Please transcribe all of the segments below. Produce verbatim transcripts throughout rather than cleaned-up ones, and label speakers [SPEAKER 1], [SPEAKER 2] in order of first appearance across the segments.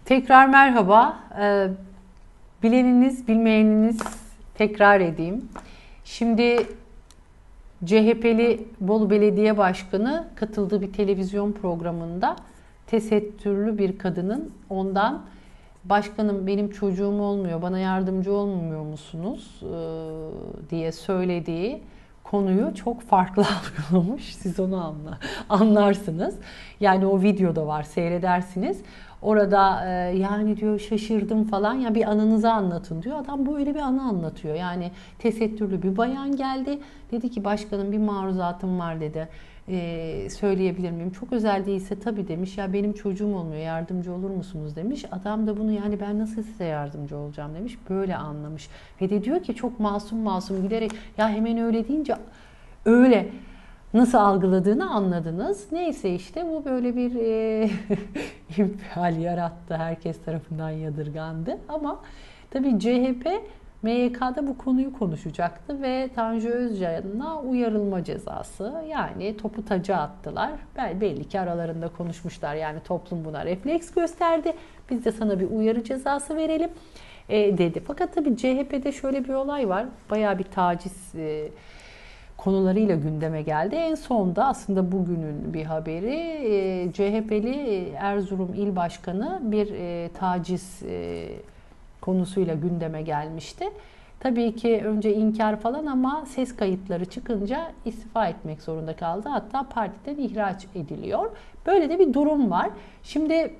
[SPEAKER 1] Tekrar merhaba. Ee, bileniniz, bilmeyeniniz tekrar edeyim. Şimdi C H P'li Bolu Belediye Başkanı katıldığı bir televizyon programında tesettürlü bir kadının ondan "Başkanım benim çocuğum olmuyor, bana yardımcı olmuyor musunuz?" Ee, diye söylediği konuyu çok farklı algılamış. Siz onu anla, anlarsınız. Yani o videoda var, seyredersiniz. Orada e, yani diyor şaşırdım falan, ya bir anınızı anlatın diyor. Adam böyle bir anı anlatıyor. Yani tesettürlü bir bayan geldi. Dedi ki başkanım bir maruzatım var dedi. E, söyleyebilir miyim? Çok özel değilse tabii demiş. Ya benim çocuğum olmuyor, yardımcı olur musunuz demiş. Adam da bunu yani ben nasıl size yardımcı olacağım demiş. Böyle anlamış. Ve de diyor ki çok masum masum gülerek, ya hemen öyle deyince öyle nasıl algıladığını anladınız. Neyse işte bu böyle bir e, infial yarattı. Herkes tarafından yadırgandı. Ama tabii C H P M Y K'da bu konuyu konuşacaktı ve Tanju Özcan'a uyarılma cezası, yani topu taca attılar. Belli ki aralarında konuşmuşlar, yani toplum buna refleks gösterdi. Biz de sana bir uyarı cezası verelim e, dedi. Fakat tabii C H P'de şöyle bir olay var. Bayağı bir taciz e, konularıyla gündeme geldi. En sonda aslında bugünün bir haberi, e, C H P'li Erzurum İl Başkanı bir e, taciz e, konusuyla gündeme gelmişti. Tabii ki önce inkar falan ama ses kayıtları çıkınca istifa etmek zorunda kaldı. Hatta partiden ihraç ediliyor. Böyle de bir durum var. Şimdi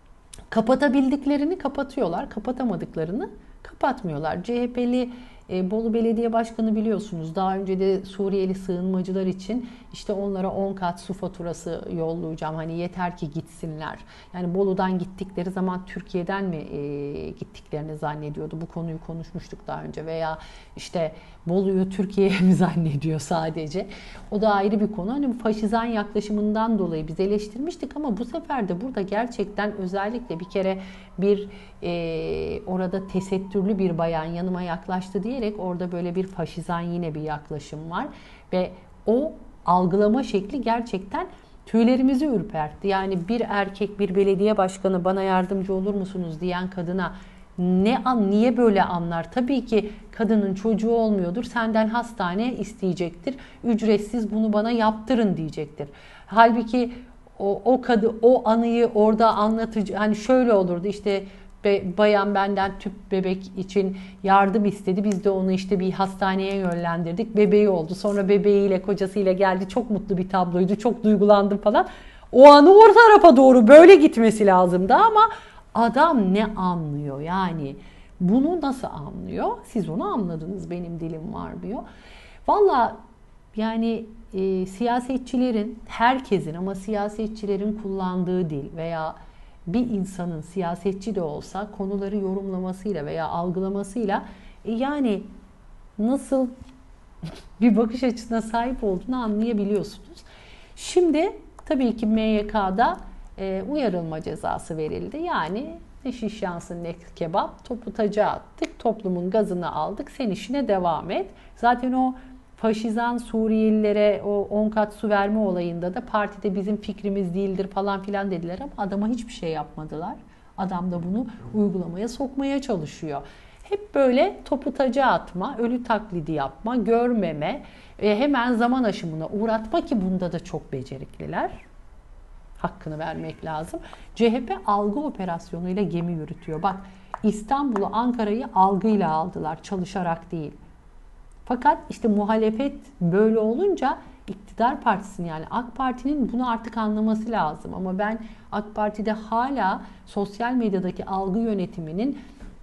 [SPEAKER 1] kapatabildiklerini kapatıyorlar, kapatamadıklarını kapatmıyorlar. C H P'li e, Bolu Belediye Başkanı biliyorsunuz daha önce de Suriyeli sığınmacılar için işte onlara on kat su faturası yollayacağım. Hani yeter ki gitsinler. Yani Bolu'dan gittikleri zaman Türkiye'den mi e, gittiklerini zannediyordu. Bu konuyu konuşmuştuk daha önce. Veya işte Bolu'yu Türkiye'ye mi zannediyor sadece. O da ayrı bir konu. Hani faşizan yaklaşımından dolayı biz eleştirmiştik ama bu sefer de burada gerçekten özellikle bir kere bir e, orada tesettürlü bir bayan yanıma yaklaştı diyerek orada böyle bir faşizan yine bir yaklaşım var ve o algılama şekli gerçekten tüylerimizi ürpertti. Yani bir erkek, bir belediye başkanı bana yardımcı olur musunuz diyen kadına ne an, niye böyle anlar? Tabii ki kadının çocuğu olmuyordur. Senden hastane isteyecektir. Ücretsiz bunu bana yaptırın diyecektir. Halbuki o, o kadı o anıyı orada anlatıcı, hani şöyle olurdu işte, bayan benden tüp bebek için yardım istedi. Biz de onu işte bir hastaneye yönlendirdik. Bebeği oldu. Sonra bebeğiyle kocasıyla geldi. Çok mutlu bir tabloydu. Çok duygulandım falan. O anı o tarafa doğru böyle gitmesi lazımdı ama adam ne anlıyor yani? Bunu nasıl anlıyor? Siz onu anladınız. Benim dilim var diyor. Valla yani e, siyasetçilerin, herkesin ama siyasetçilerin kullandığı dil veya bir insanın siyasetçi de olsa konuları yorumlamasıyla veya algılamasıyla e, yani nasıl bir bakış açısına sahip olduğunu anlayabiliyorsunuz. Şimdi tabii ki M Y K'da e, uyarılma cezası verildi. Yani ne şiş yansın ne kebap, topu taca attık, toplumun gazını aldık, sen işine devam et. Zaten o faşizan Suriyelilere o on kat su verme olayında da partide bizim fikrimiz değildir falan filan dediler ama adama hiçbir şey yapmadılar. Adam da bunu uygulamaya sokmaya çalışıyor. Hep böyle topu taca atma, ölü taklidi yapma, görmeme, hemen zaman aşımına uğratma ki bunda da çok becerikliler. Hakkını vermek lazım. C H P algı operasyonuyla gemi yürütüyor. Bak İstanbul'u, Ankara'yı algıyla aldılar, çalışarak değil. Fakat işte muhalefet böyle olunca iktidar partisinin, yani AK Parti'nin bunu artık anlaması lazım. Ama ben AK Parti'de hala sosyal medyadaki algı yönetiminin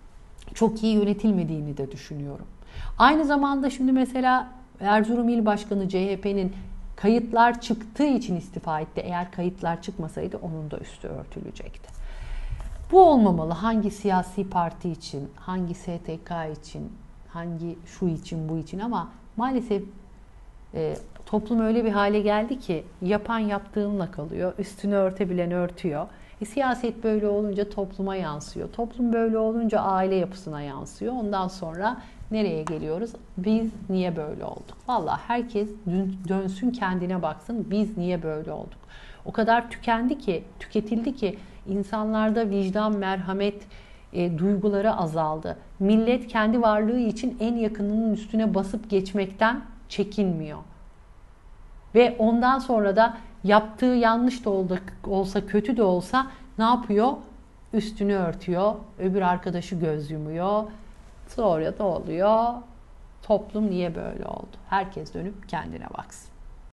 [SPEAKER 1] çok iyi yönetilmediğini de düşünüyorum. Aynı zamanda şimdi mesela Erzurum İl Başkanı C H P'nin kayıtlar çıktığı için istifa etti. Eğer kayıtlar çıkmasaydı onun da üstü örtülecekti. Bu olmamalı. Hangi siyasi parti için, hangi S T K için, hangi şu için, bu için, ama maalesef e, toplum öyle bir hale geldi ki yapan yaptığınla kalıyor. Üstünü örtebilen örtüyor. E, siyaset böyle olunca topluma yansıyor. Toplum böyle olunca aile yapısına yansıyor. Ondan sonra nereye geliyoruz? Biz niye böyle olduk? Vallahi herkes dönsün kendine baksın. Biz niye böyle olduk? O kadar tükendi ki, tüketildi ki İnsanlarda vicdan, merhamet e, duyguları azaldı. Millet kendi varlığı için en yakınının üstüne basıp geçmekten çekinmiyor. Ve ondan sonra da yaptığı yanlış da olsa, kötü de olsa ne yapıyor? Üstünü örtüyor, öbür arkadaşı göz yumuyor. Sonra da oluyor. Toplum niye böyle oldu? Herkes dönüp kendine baksın.